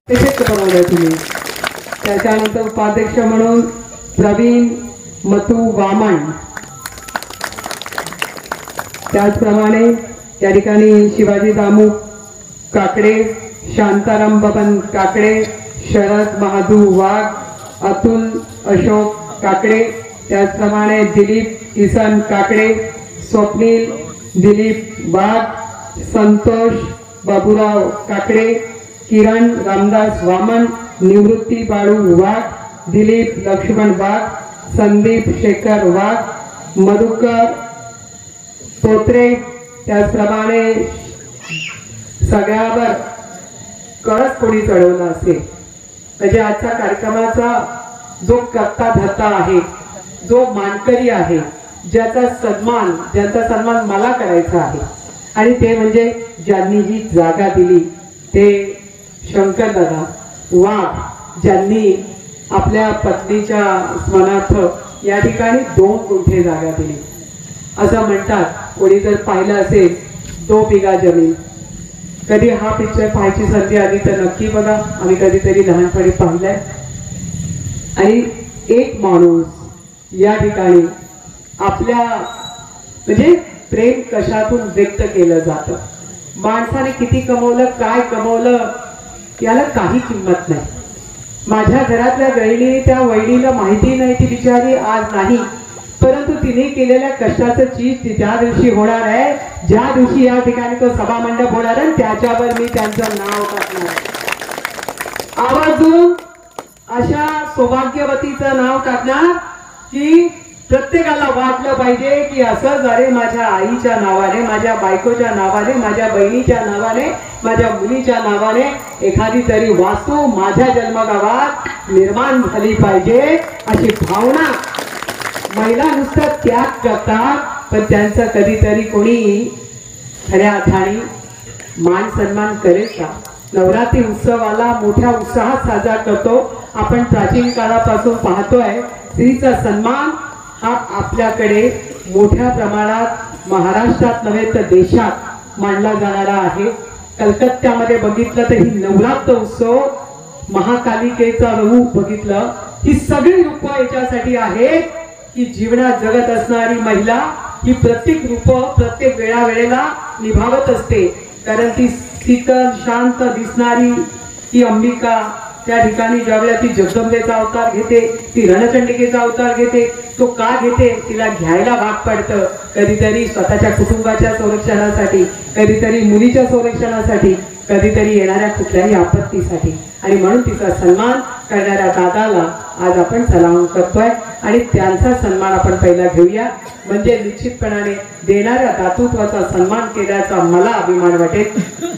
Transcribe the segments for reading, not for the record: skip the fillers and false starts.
बनवलंय तुम्ही. त्याच्यानंतर उपाध्यक्ष म्हणून प्रवीण मतू वामन, त्याचप्रमाणे या ठिकाणी शिवाजी दामू काकडे, शांताराम बबन काकडे, शरद महादू वाघ, अतुल अशोक काकडे, त्याचप्रमाणे दिलीप किसन काकडे, स्वप्नील दिलीप वाघ, संतोष बाबूराव काकडे, किरण रामदास वामन, निवृत्ती बाळू वाघ, दिलीप लक्ष्मण वाघ, संदीप शेखर वाघ, मधुकर तोत्रे, त्याचप्रमाणे सगळ्यावर कळस कोणी चढवला असेल म्हणजे आजच्या कार्यक्रमाचा जो करता धरता आहे, जो मानकरी आहे, ज्याचा सन्मान मला करायचा आहे आणि ते म्हणजे ज्यांनी ही जागा दिली ते शंकरदादा वाघ, ज्यांनी आपल्या पत्नीच्या स्मरणार्थ या ठिकाणी 2 गुंठे जागा दिली. असं म्हणतात, कोणी जर पाहिलं असेल 2 बिघा जमीन. कधी हा पिक्चर पाहायची संधी आली तर नक्की बघा, आम्ही कधीतरी लहानपणी पाहिलाय. आणि एक माणूस या ठिकाणी आपल्या म्हणजे प्रेम कशातून व्यक्त केलं जातं. माणसाने किती कमवलं, काय कमवलं याला काही किंमत नाही. माझ्या घरातल्या गहिणी त्या वहिनीला माहिती नाही, ती बिचारी आज नाही, परंतु तिने केलेल्या कष्टाचं चीज ज्या दिवशी होणार आहे, ज्या दिवशी या ठिकाणी तो सभा मंडप होणार आहे, त्याच्यावर मी त्यांचं नाव टाकणार. आवर्जून अशा सौभाग्यवतीचं नाव टाकणार की प्रत्येकाला वाटलं पाहिजे की असं जरे माझ्या आईच्या नावाने, माझ्या बायकोच्या नावाने, माझ्या बहिणीच्या नावाने, माझ्या मुलीच्या नावाने एखादी तरी वास्तू माझ्या जन्मगावात निर्माण झाली पाहिजे, अशी भावना. महिला नुसतं त्याग करतात, पण त्यांचं कधीतरी कोणी खऱ्या अर्थाने मान सन्मान करेल का? नवरात्री उत्सवाला मोठ्या उत्साहात साजरा करतो आपण. प्राचीन काळापासून पाहतोय स्त्रीचा सन्मान हा आपल्याकडे मोठ्या प्रमाणात महाराष्ट्रात नव्हे तर देशात मानला जाणारा आहे. कलकत्त्यामध्ये बघितलं तर ही नवरात्र उत्सव, महाकालिकेचा रूप बघितलं, ही सगळी रूप याच्यासाठी आहेत की जीवनात जगत असणारी महिला ही प्रत्येक रूप प्रत्येक वेळेला निभावत असते. कारण ती शीतल शांत दिसणारी ती अंबिका त्या ठिकाणी ज्यावेळेला ती जगदंबेचा अवतार घेते, ती रणचंडिकेचा अवतार घेते, तो का घेते तिला घ्यायला भाग पडतं. कधीतरी स्वतःच्या कुटुंबाच्या संरक्षणासाठी, कधीतरी मुलीच्या संरक्षणासाठी, कधीतरी येणाऱ्या कुठल्याही आपत्तीसाठी. आणि म्हणून तिचा सन्मान करणाऱ्या दादाला आज आपण सलाम करतोय आणि त्यांचा सन्मान आपण पहिला घेऊया. म्हणजे निश्चितपणाने देणाऱ्या दातृत्वाचा सन्मान केल्याचा मला अभिमान वाटेल.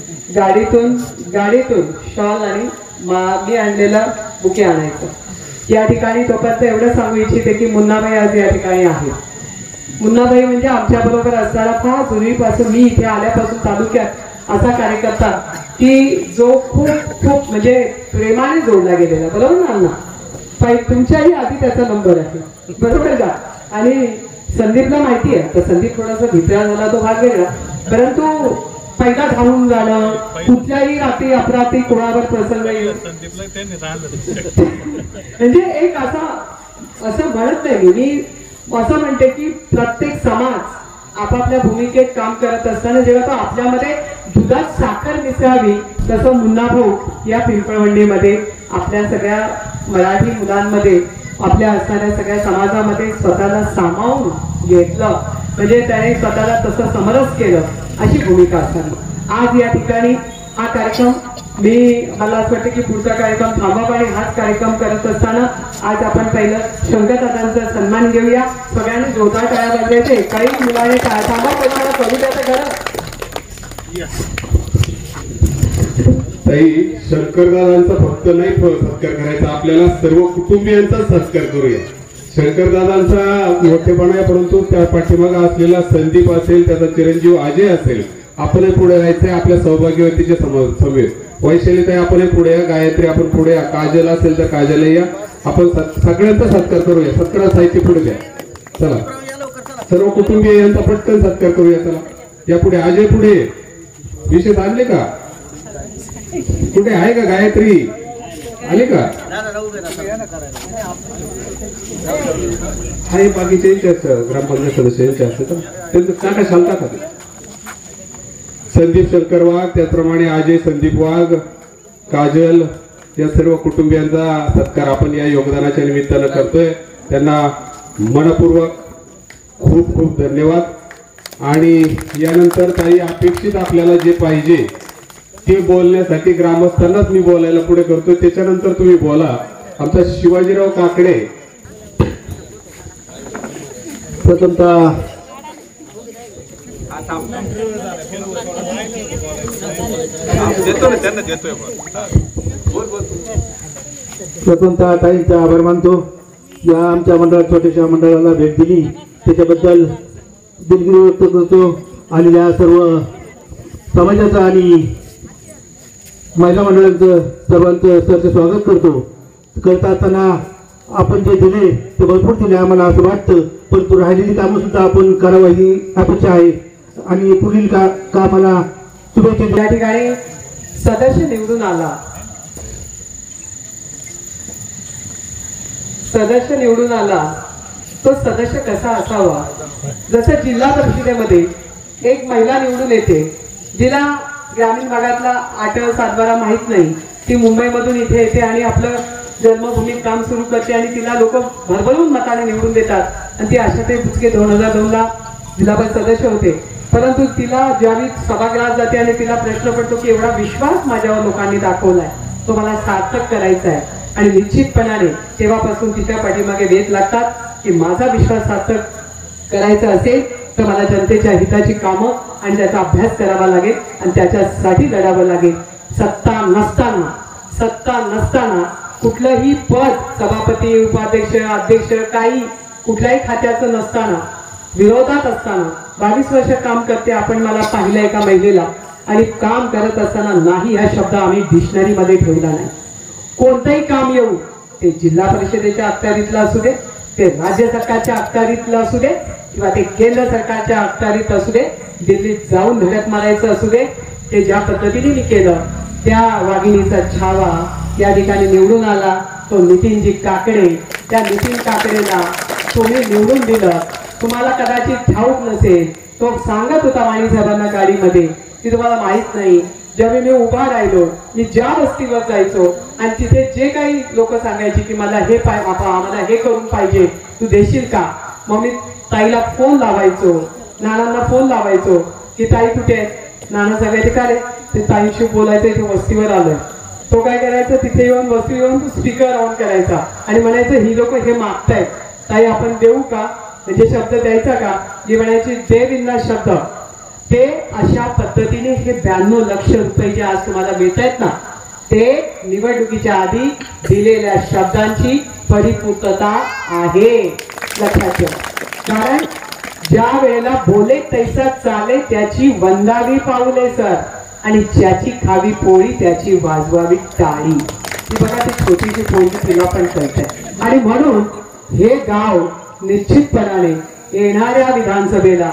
गाडीतून शॉल आणि मी आणलेलं बुके आणायचं. या ठिकाणी तोपर्यंत एवढं सांगू इच्छिते की मुन्नाबाई आज या ठिकाणी आहे. मुन्नाबाई म्हणजे आमच्या बरोबर असणारा फार पूर्वीपासून, मी इथे आल्यापासून तालुक्यात असा कार्यकर्ता की जो खूप म्हणजे प्रेमाने जोडला गेलेला. बरोबर ना अण्णा? तुमच्याही आधी त्याचा नंबर आहे, बरोबर का? आणि संदीपला माहिती आहे, तर संदीप थोडासा भित्र्या झाला तो भाग वेगळा, परंतु पहिला धावून जाणं, कुठल्याही रात्री अपरात्री कोणावर प्रसंग येईल म्हणजे एक असं म्हणत नाही. मी असं म्हणते की प्रत्येक समाज आपापल्या भूमिकेत काम करत असताना जेव्हा तो आपल्यामध्ये दुधात साखर मिसळावी, तसं मुन्नाभाऊ या पिंपळवंडीमध्ये आपल्या सगळ्या मराठी मुलांमध्ये, आपल्या असणाऱ्या सगळ्या समाजामध्ये स्वतःला सामावून घेतलं. म्हणजे त्याने स्वतःला तसं समरस केलं, अशी भूमिका असावी. आज या ठिकाणी हा कार्यक्रम मला असं वाटतं की पुढचा कार्यक्रम थांबावा आणि हाच कार्यक्रम करत असताना आज आपण पहिलं शंकरदादांचा सन्मान घेऊया. सगळ्यांनी जोरदार टाळ्या वाजवायचे. काही मुलाने थांबा, कोणाला करू द्यायचं खरं. ताई, शंकरदादांचा फक्त नाही सत्कार करायचा, आपल्याला सर्व कुटुंबियांचा सत्कार करूया. शंकरदादांचा मोठेपणा आहे, परंतु त्या पाठीमागे असलेला संदीप असेल, त्याचा चिरंजीव अजय असेल, आपणही पुढे राहायचंय. आपल्या सौभाग्यवतीच्या समवेत वैशालीताई आपणही पुढे या, गायत्री आपण पुढे या, काजल असेल तर काजल या. आपण सगळ्यांचा सत्कार करूया. सत्कार साहित्य पुढे द्या. चला सर्व कुटुंबीय यांचा पटकन सत्कार करूया. चला या पुढे, अजय पुढे. विशेष आणले का? कुठे आहे का गायत्री? आली का? आहे बाकीचे ग्रामपंचायत सदस्यांचे असते तर त्यांचं काय सांगता का ते? संदीप शंकर वाघ, त्याचप्रमाणे अजय संदीप वाघ, काजल या सर्व कुटुंबियांचा सत्कार आपण या योगदानाच्या निमित्तानं करतोय. त्यांना मनपूर्वक खूप खूप धन्यवाद. आणि यानंतर काही अपेक्षित आपल्याला जे पाहिजे ते बोलण्यासाठी ग्रामस्थांनाच मी बोलायला पुढे करतोय. त्याच्यानंतर तुम्ही बोला. आमचा शिवाजीराव काकडे प्रथमतः ताईंचा आभार मानतो. या आमच्या मंडळात छोट्याशा मंडळाला भेट दिली त्याच्याबद्दल दिलगिरी व्यक्त करतो. आलेल्या सर्व समाजाचा आणि महिला मंडळांचं सर्वांचं सरचे स्वागत करतो. करता असताना आपण जे दिले ते भरपूर दिले आम्हाला असं वाटतं, परंतु राहिलेली कामं सुद्धा आपण करावं ही अपेक्षा आहे. आणि पुढील कामाला शुभेच्छा. या ठिकाणी सदस्य निवडून आला, सदस्य निवडून आला तो सदस्य कसा असावा? जसं जिल्हा परिषदेमध्ये एक महिला निवडून येते, जिला ग्रामीण भागातला 8 7 माहित नाही, ती मुंबईमधून इथे येते आणि आपलं जन्मभूमीत काम सुरू करते आणि तिला लोक भरभरून मताने निवडून देतात आणि ती आशाताई बुचके 2002 ला जिल्हा परिषद सदस्य होते. परंतु तिला ज्यावेळी सभागृहात जाते आणि तिला प्रश्न पडतो की एवढा विश्वास माझ्यावर लोकांनी दाखवलाय, तो मला सार्थक करायचा आहे. आणि निश्चितपणाने तेव्हापासून तिच्या पाठीमागे वेध लागतात की माझा विश्वास सार्थक करायचा असेल तर मला जनतेच्या हिताची कामं आणि त्याचा अभ्यास करावा लागेल आणि त्याच्यासाठी लढावं लागेल. सत्ता नसताना कुठलंही पद, सभापती, उपाध्यक्ष, अध्यक्ष, काही कुठल्याही खात्याचं नसताना, विरोधात असताना 22 वर्ष काम करते. आपण मला पाहिलं एका महिलेला आणि काम करत असताना नाही हा शब्द आम्ही डिक्शनरी मध्ये ठेवला नाही. कोणतंही काम येऊ, ते जिल्हा परिषदेच्या अखत्यारीतलं असू दे, ते राज्य सरकारच्या अखत्यारीतलं असू दे किंवा ते केंद्र सरकारच्या अखत्यारीत असू दे, दिल्लीत जाऊन धडक मारायचं असू दे, ते ज्या पद्धतीने मी केलं त्या वाघिणीचा छावा या ठिकाणी निवडून आला तो नितीनजी काकडे. त्या नितीन काकडेला तुम्ही निवडून दिलं. तुम्हाला कदाचित ठाऊक नसेल, तो सांगत होता वाणी साहेबांना गाडीमध्ये की तुम्हाला माहित नाही, जेव्हा मी उभा राहिलो, मी ज्या वस्तीवर जायचो आणि तिथे जे काही लोक सांगायचे की मला हे आम्हाला हे करून पाहिजे, तू देशील का? मग मी ताईला फोन लावायचो, नानांना फोन लावायचो की ताई कुठे आहे? नाना सांगायचे का रे? ते ताईशी बोलायचं, इथे वस्तीवर आलोय. तो काय करायचं, तिथे येऊन वस्ती येऊन तो स्पीकर ऑन करायचा आणि म्हणायचं ही लोक हे मागतायत, ताई आपण देऊ का? म्हणजे शब्द द्यायचा का? जी म्हणायची देविंदा शब्द. ते अशा पद्धतीने हे 92 लाख रुपये जे आज तुम्हाला मिळत आहेत ना, ते निवडणुकीच्या आधी दिलेल्या शब्दांची परिपूर्तता आहे, लक्षात ठेवा. कारण ज्या वेळेला बोले तैसा चाले त्याची वंदावी पाऊले सर, आणि ज्याची खावी पोळी त्याची वाजवावी टाळी. ती बघा ती छोटीशी पोळी तिला पण कळत आहे. आणि म्हणून हे गाव निश्चितपणाने येणाऱ्या विधानसभेला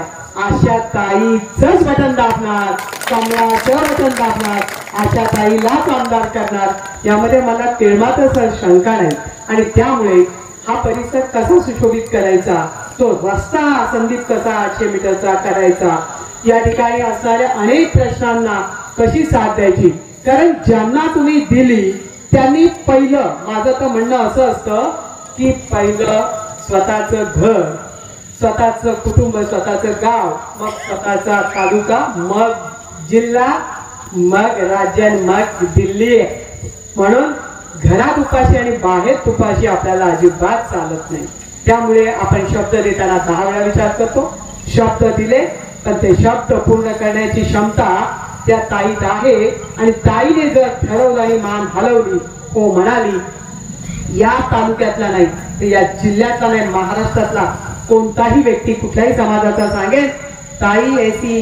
आशाताईचंच बटन दाबणार, कमळाचं बटन दाबणार, आशाताईलाच आमदार करणार, यामध्ये मला तिळमात्र शंका नाही. आणि त्यामुळे हा परिसर कसा सुशोभित करायचा, तो रस्ता संदीप कसा 800 मीटरचा करायचा, या ठिकाणी असणाऱ्या अनेक प्रश्नांना कशी साथ द्यायची. कारण ज्यांना तुम्ही दिली त्यांनी पहिलं, माझं तर म्हणणं असं असतं की पहिलं स्वतःचं घर, स्वतःचं कुटुंब, स्वतःचं गाव, मग स्वतःचा तालुका, मग जिल्हा, मग राज्य, मग दिल्ली. म्हणून घरात उपाशी आणि बाहेर तुपाशी आपल्याला अजिबात चालत नाही. त्यामुळे आपण शब्द देताना 10 वेळा विचार करतो. शब्द दिले पण ते शब्द पूर्ण करण्याची क्षमता त्या ताईत आहे. आणि ताईने जर ठरवलं आणि मान हलवली, हो म्हणाली, या तालुक्यातला नाही तर या जिल्ह्यातला नाही, महाराष्ट्रातला कोणताही व्यक्ती कुठल्याही समाजाचा सांगेल ताई ऐसी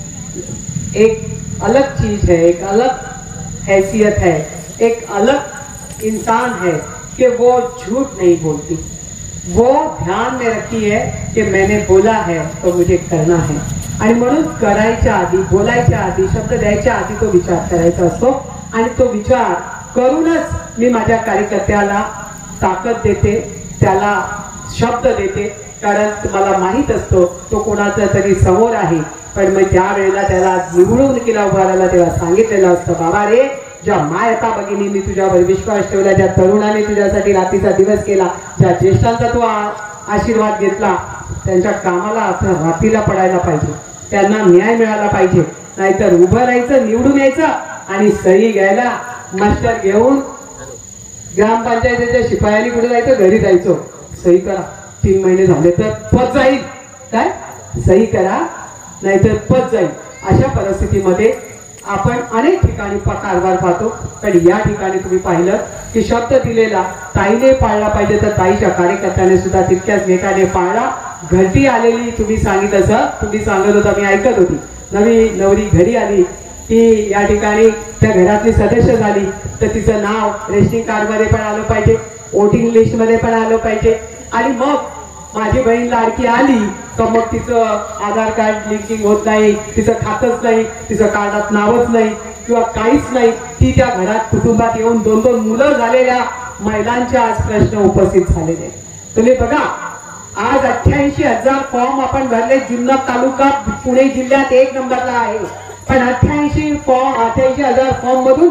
एक अलग चीज है, एक अलग हैसियत है, एक अलग इंसान है कि वो झूठ नहीं बोलती, वो ध्यान में रखती है कि मैंने बोला है तो मुझे करना है. आणि म्हणून करायच्या आधी, बोलायच्या आधी, शब्द द्यायच्या आधी तो विचार करायचा असतो. आणि तो विचार करूनच मी माझ्या कार्यकर्त्याला ताकद देते, त्याला शब्द देते, कारण मला माहित असतो तो कोणाचा तरी समोर आहे. पण मग ज्या वेळेला त्याला निवडून केला उभा राहिला तेव्हा सांगितलेलं असतं, बाबा रे, ज्या मायता भगिनींनी तुझ्यावर विश्वास ठेवला, ज्या तरुणाने तुझ्यासाठी रात्रीचा दिवस केला, ज्या ज्येष्ठांचा तू आशीर्वाद घेतला, त्यांच्या कामाला आपण रात्रीला पडायला पाहिजे, त्यांना न्याय मिळाला पाहिजे. नाहीतर उभं राहायचं, निवडून यायचं आणि सही घ्यायला मास्टर घेऊन ग्रामपंचायतीच्या शिपायाने कुठे जायचं, घरी जायचो, सही करा, 3 महिने झाले तर पद जाईल, काय सही करा नाहीतर पद जाईल. अशा परिस्थितीमध्ये आपण अनेक ठिकाणी कारभार पाहतो. पण या ठिकाणी तुम्ही पाहिलं की शब्द दिलेला ताईने पाळला पाहिजे, तर ताईच्या कार्यकर्त्याने सुद्धा तितक्याच नेटाने पाळला. घरटी आलेली तुम्ही सांगितलं, असं तुम्ही सांगत होता, मी ऐकत होती. नवी नवरी घरी आली की या ठिकाणी त्या घरातली सदस्य झाली तर तिचं नाव रेशनिंग कार्ड मध्ये पण आलं पाहिजे, वोटिंग लिस्ट मध्ये पण आलं पाहिजे. आणि मग माझी बहीण लाडकी आली तर मग तिचं आधार कार्ड लिंकिंग होत नाही, तिचं खातच नाही, तिचं कार्डात नावच नाही किंवा काहीच नाही. ती त्या घरात कुटुंबात येऊन 2-2 मुलं झालेल्या महिलांचे आज प्रश्न उपस्थित झालेले. तुम्ही बघा, आज 88,000 फॉर्म आपण भरले. जुन्नर तालुका पुणे जिल्ह्यात 1 नंबरला आहे. पण 88,000 फॉर्म मधून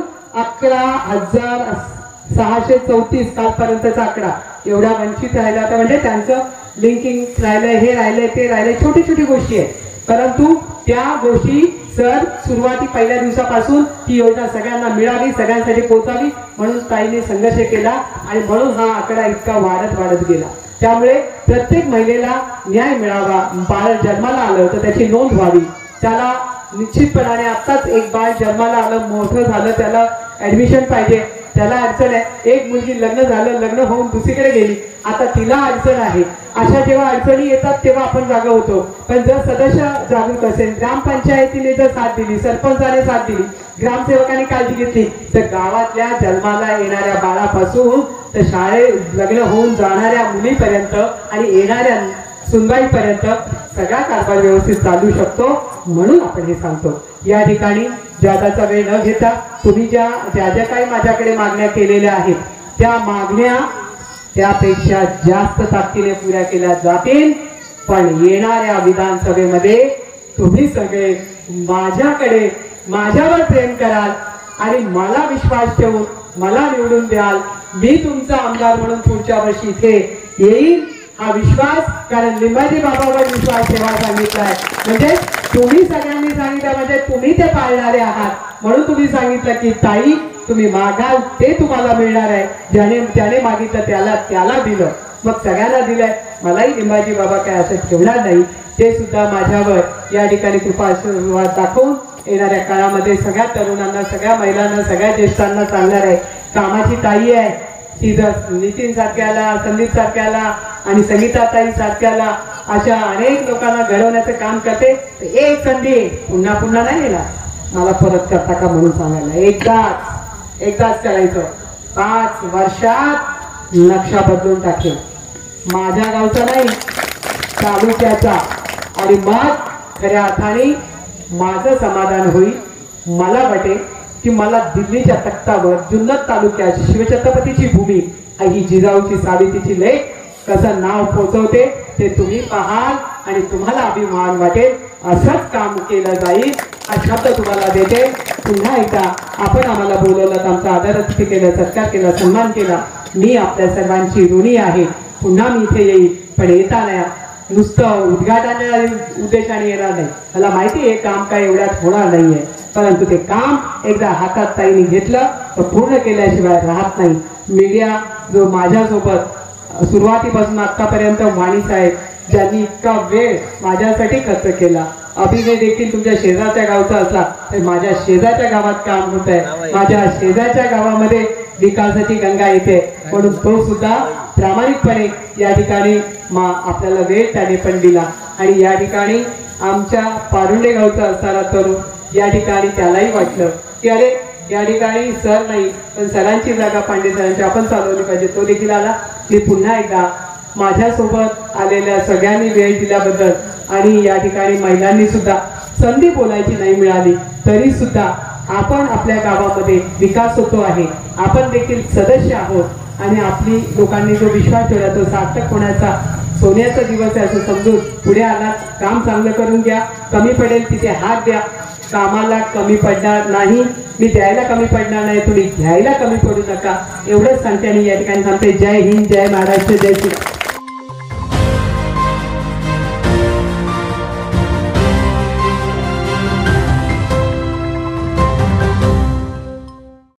11,634 कालपर्यंतचा आकडा एवढा वंचित राहिला. तर म्हणजे त्यांचं लिंकिंग राहिलंय, हे राहिलंय, ते राहिलंय, छोटी छोटी गोष्टी आहेत. परंतु त्या गोष्टी सर सुरुवाती पहिल्या दिवसापासून ही योजना सगळ्यांना मिळावी, सगळ्यांसाठी पोहोचावी म्हणून ताईने संघर्ष केला आणि म्हणून हा आकडा इतका वाढत गेला. त्यामुळे प्रत्येक महिलेला न्याय मिळावा. बाळ जन्माला आलं तर त्याची नोंद व्हावी. त्याला निश्चितपणाने आत्ताच एक बाळ जन्माला आलं, मोठं झालं, त्याला ऍडमिशन पाहिजे, त्याला अडचण आहे. एक मुलगी लग्न झालं, लग्न होऊन दुसरीकडे गेली, आता तिला अडचण आहे. अशा जेव्हा अडचणी येतात तेव्हा आपण जागा होतो. पण जर सदस्य जागरूक असेल, ग्रामपंचायतीने जर साथ दिली, सरपंचाने साथ दिली, ग्रामसेवकांनी काळजी घेतली, तर गावातल्या जन्माला येणाऱ्या बाळापासून तर शाळेत लग्न होऊन जाणाऱ्या मुलीपर्यंत आणि येणाऱ्या सुनबाईपर्यंत सगळा कारभार व्यवस्थित चालू शकतो. म्हणून आपण हे सांगतो. या ठिकाणी जादाचा वेळ न घेता तुम्ही ज्या काही माझ्याकडे मागण्या केलेल्या आहेत त्या मागण्या त्यापेक्षा जास्त ताकदीने पुऱ्या केल्या जातील. पण येणाऱ्या विधानसभेमध्ये तुम्ही सगळे माझ्याकडे माझ्यावर प्रेम कराल आणि मला विश्वास ठेवून मला निवडून द्याल. मी तुमचा आमदार म्हणून पुढच्या वर्षी इथे येईल हा विश्वास, कारण लिंबाजी बाबावर विश्वास ठेवा सांगितलाय. म्हणजे तुम्ही सगळ्यांनी सांगितलं, म्हणजे तुम्ही ते पाळणारे आहात. म्हणून तुम्ही सांगितलं की ताई तुम्ही मागाल ते तुम्हाला मिळणार आहे. ज्याने मागितलं त्याला दिलं. मग सगळ्यांना दिलंय. मलाही लिंबाजी बाबा काय असं ठेवणार नाही. ते सुद्धा माझ्यावर या ठिकाणी कृपा आशीर्वाद दाखवून येणाऱ्या काळामध्ये सगळ्या तरुणांना, सगळ्या महिलांना, सगळ्या ज्येष्ठांना सांगणार आहे. कामाची ताई आहे ती. जर नितीन सारख्याला, संदीप सारख्याला आणि संगीताताई सारख्याला अशा अनेक लोकांना घडवण्याचं काम करते. एक संधी पुन्हा पुन्हा नाही येणार. मला परत करता का म्हणून सांगायला. एकदाच करायचं. 5 वर्षात नक्षा बदलून टाकेल. माझ्या गावचा नाही, तालुक्याचा. आणि मग खऱ्या अर्थाने माझं समाधान होईल. मला वाटेल की मला दिल्लीच्या तख्तावर जुन्नर तालुक्याची शिवछत्रपतीची भूमी ही जिजाऊची सावित्रीची लेक कसं नाव पोचवते ते तुम्ही पाहाल आणि तुम्हाला अभिमान वाटेल. असंच काम केलं जाईल हा शब्द तुम्हाला देते. पुन्हा एकदा आपण आम्हाला बोलवलं, आमचा आदरातिथ्य केलं, सत्कार केला, सन्मान केला. मी आपल्या सर्वांची ऋणी आहे. पुन्हा मी इथे येईल. पण येताना नुसतं उद्घाटनाच्या उद्देशाने येणार नाही. मला माहिती आहे काम काय एवढ्यात होणार नाहीये. परंतु ते काम एकदा हातात ताईने घेतलं तर पूर्ण केल्याशिवाय राहत नाही. मीडिया जो माझ्यासोबत सुरुवातीपासून आतापर्यंत वाणी साहेब ज्यांनी इतका वेळ माझ्यासाठी खर्च केला. अभिनय देखील तुमच्या शेजारच्या गावचा असला तर माझ्या शेजारच्या गावात काम होत आहे. माझ्या शेजारच्या गावामध्ये विकासाची गंगा येते. म्हणून तो सुद्धा प्रामाणिकपणे या ठिकाणी आपल्याला वेळ त्याने पण दिला. आणि या ठिकाणी आमच्या पारुंडे गावचा असणारा तरुण या ठिकाणी त्यालाही वाटलं की अरे या ठिकाणी सर नाही पण सरांची जागा पांडे सरांची आपण चालवली पाहिजे. तो देखील आला. मी पुन्हा एकदा माझ्यासोबत आलेल्या सगळ्यांनी वेळ दिल्याबद्दल आणि या ठिकाणी महिलांनी सुद्धा संधी बोलायची नाही मिळाली तरी सुद्धा आपण आपल्या गावामध्ये विकास होतो आहे, आपण देखील सदस्य आहोत आणि आपली लोकांनी जो विश्वास ठेवला तो सार्थक होण्याचा सोन्याचा दिवस आहे असं समजून पुढे आलात, काम चांगलं करून घ्या, कमी पडेल तिथे हात द्या, कामाला कमी पडणार नाही, मी द्यायला कमी पडणार नाही, तुम्ही घ्यायला कमी पडू नका, एवढंच सांगते आणि या ठिकाणी सांगते. जय हिंद, जय महाराष्ट्र, जय श्री